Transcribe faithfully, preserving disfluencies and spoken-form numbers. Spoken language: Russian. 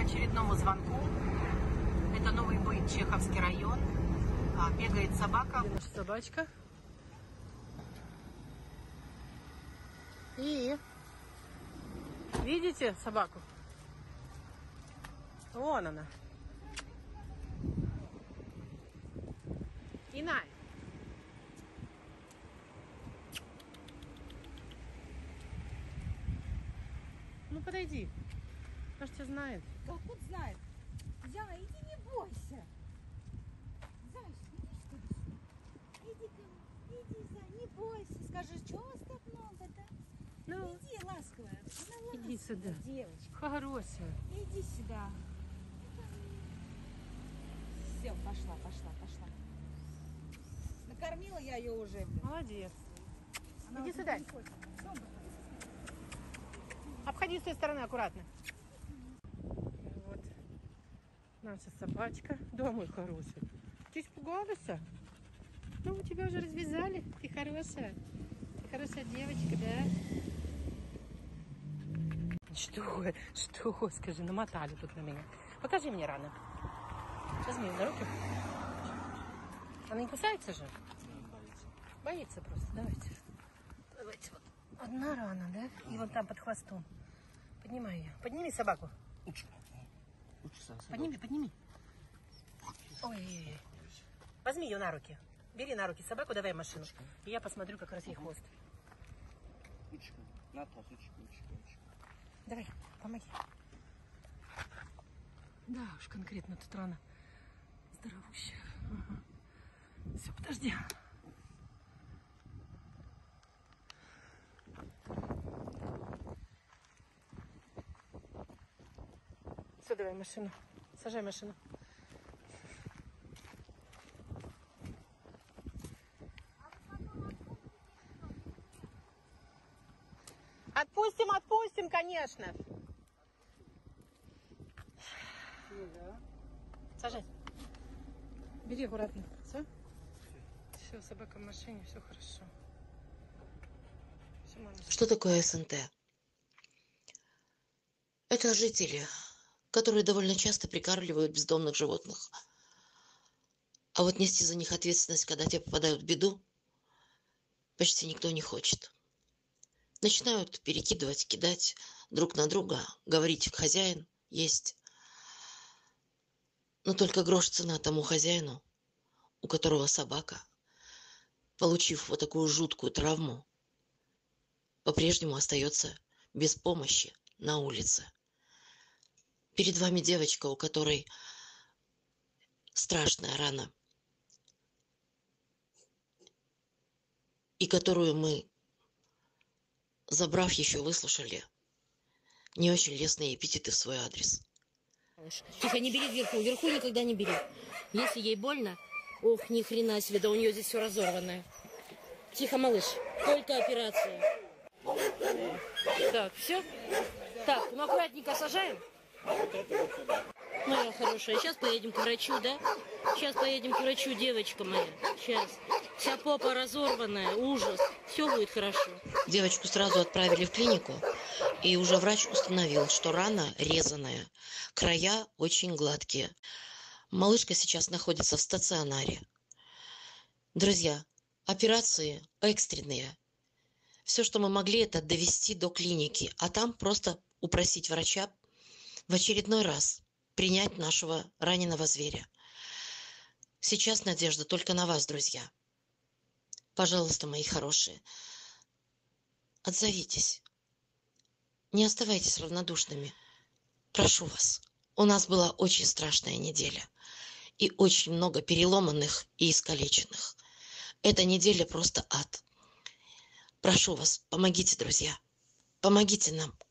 очередному звонку. Это Новый Буин, Чеховский район. А, бегает собака. Где наша собачка? И видите собаку? Вон она. Инай. Ну подойди. Она ж тебя знает. Как вот знает. Зяна, иди, не бойся. Зайчик, иди сюда. Иди ко мне. Иди, Зай, не бойся. Скажи, что вас так много, да? Ну, иди, ласковая. Она ласковая, иди сюда. Девочка. Хорошая. Иди сюда. Все, пошла, пошла, пошла. Накормила я ее уже. Молодец. Она иди вот сюда. Обходи с той стороны аккуратно. Вот наша собачка. Да, мой хороший. Ты испугалась? Ну, тебя уже развязали. Ты хорошая. Ты хорошая девочка, да? Что? Что? Скажи, намотали тут на меня. Покажи мне рану. Сейчас мне на руки. Она не кусается же? Боится. Боится просто. Давайте. Давайте вот. Одна рана, да? И вот там под хвостом. Поднимай ее. Подними собаку. Подними, подними. Ой. Возьми ее на руки. Бери на руки собаку, давай в машину. И я посмотрю, как раз ей хвост. Давай, помоги. Да уж, конкретно тут рана здоровущая. Ага. Все, подожди. Все, давай машину. Сажай машину. Отпустим, отпустим, конечно. Сажай. Бери аккуратно. Все? Все, собака в машине, все хорошо. Все, мама. Что такое СНТ? Это жители, которые довольно часто прикармливают бездомных животных. А вот нести за них ответственность, когда те попадают в беду, почти никто не хочет. Начинают перекидывать, кидать друг на друга, говорить «хозяин есть». Но только грош цена тому хозяину, у которого собака, получив вот такую жуткую травму, по-прежнему остается без помощи на улице. Перед вами девочка, у которой страшная рана, и которую мы, забрав, еще выслушали не очень лестные эпитеты в свой адрес. Тихо, не бери вверху, вверху никогда не бери. Если ей больно, ох, ни хрена себе, да у нее здесь все разорванное. Тихо, малыш, только операция. Так, все? Так, ну аккуратненько сажаем. Моя хорошая, сейчас поедем к врачу, да? Сейчас поедем к врачу, девочка моя. Сейчас. Вся попа разорванная, ужас. Все будет хорошо. Девочку сразу отправили в клинику, и уже врач установил, что рана резаная, края очень гладкие. Малышка сейчас находится в стационаре. Друзья, операции экстренные. Все, что мы могли, это довести до клиники, а там просто упросить врача в очередной раз принять нашего раненого зверя. Сейчас надежда только на вас, друзья. Пожалуйста, мои хорошие, отзовитесь. Не оставайтесь равнодушными. Прошу вас. У нас была очень страшная неделя. И очень много переломанных и искалеченных. Эта неделя просто ад. Прошу вас, помогите, друзья. Помогите нам